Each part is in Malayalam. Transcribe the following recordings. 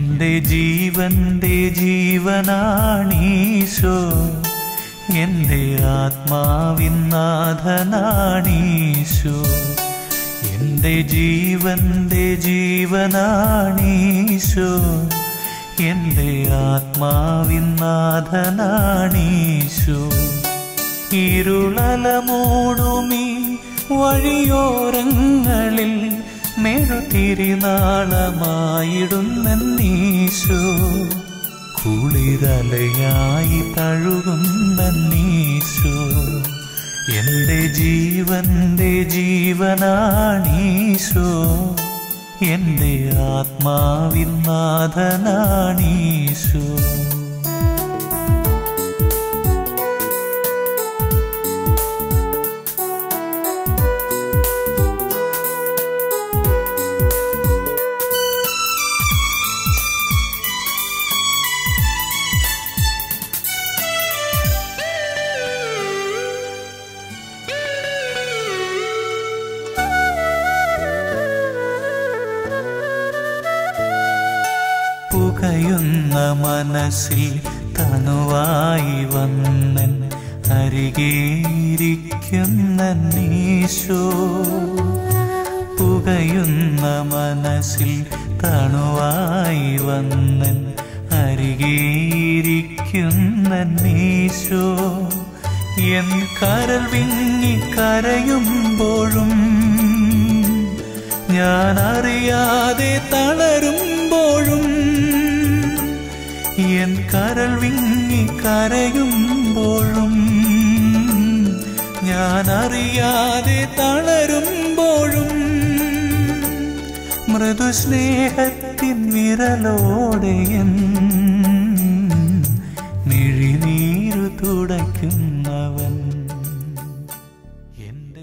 എൻ്റെ ജീവന്റെ ജീവനാണീശോ, എൻ്റെ ആത്മാവിൻ നാഥനാണീശോ. എൻ്റെ ജീവന്റെ ജീവനാണീശോ, എൻ്റെ ആത്മാവിൻ നാഥനാണീശോ. ഇരുളല മൂടുമീ വഴിയോരങ്ങളിൽ മെഴുതിരിനാളമായിടുന്നീശോ. കുളിരലയായി തഴുകുന്നീശോ. എൻ്റെ ജീവന്റെ ജീവനാണീശോ, എൻ്റെ ആത്മാവിൻ നാഥനാണീശോ. പുകയുന്ന മനസ്സിൽ തണുവായി വന്നൻ അരികേയിരിക്കുന്നീശോ. പുകയുന്ന മനസ്സിൽ തണുവായി വന്നൻ അരികേയിരിക്കുന്നീശോ. എൻ കരൾ വിങ്ങി കരയുമ്പോഴും ഞാനറിയാതെ തളരുമ്പോഴും, എൻ കരൾ വിങ്ങി കരയുമ്പോഴും ഞാനറിയാതെ തളരുമ്പോഴും, മൃദുസ്നേഹത്തിൻ വിരലോടെയൻ മിഴിനീരു തുടയ്ക്കുന്നവൻ എൻ്റെ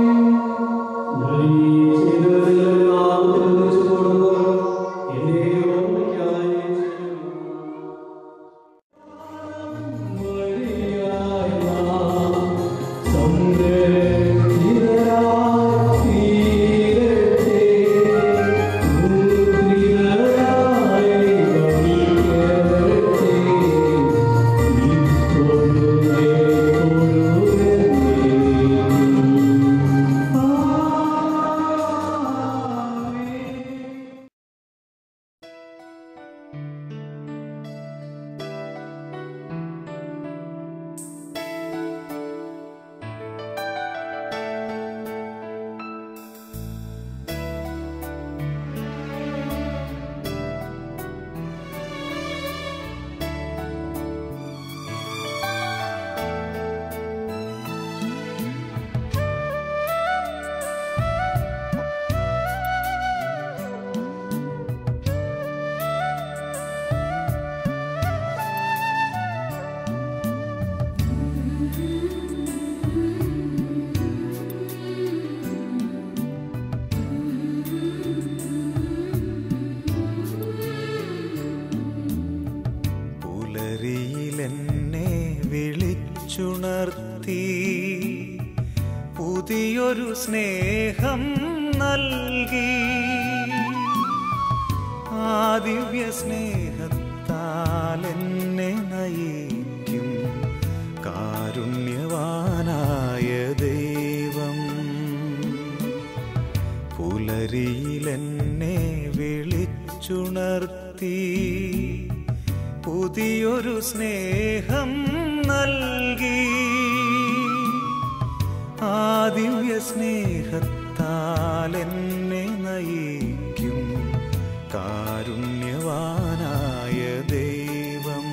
Amen. പുതിയൊരു സ്നേഹം നൽകി. ആ ദിവ്യ സ്നേഹത്താൽ എന്നെ നയിക്കും കാരുണ്യവാനായ ദൈവം. പുലരിയിലെന്നെ വിളിച്ചുണർത്തി പുതിയൊരു സ്നേഹം നൽകി. ആ ദിവ്യ സ്നേഹത്താൽ എന്നെ നയിക്കും കാരുണ്യവാനായ ദൈവം.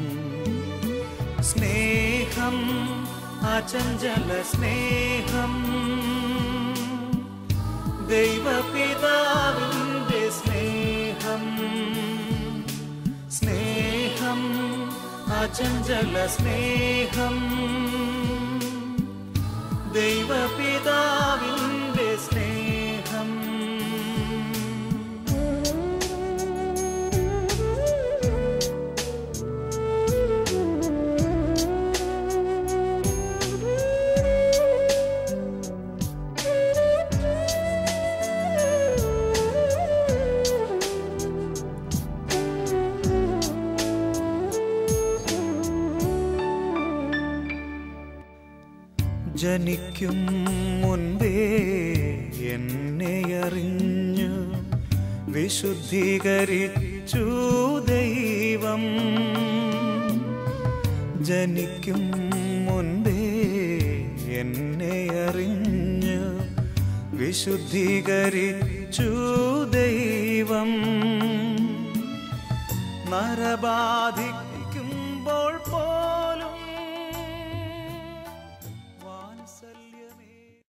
സ്നേഹം അചഞ്ചല സ്നേഹം, ദൈവപിതാവിന്റെ സ്നേഹം. സ്നേഹം അചഞ്ചല സ്നേഹം, ദൈവപിതാവിന്റെ സ്നേഹം. ജനിക്കും മുൻപേ എന്നെ അറിഞ്ഞു വിശുദ്ധീകരിച്ചു ദൈവം. ജനിക്കും മുൻപേ എന്നെ അറിഞ്ഞു വിശുദ്ധീകരിച്ചു ദൈവം. നരബാധിക്കുമ്പോൾ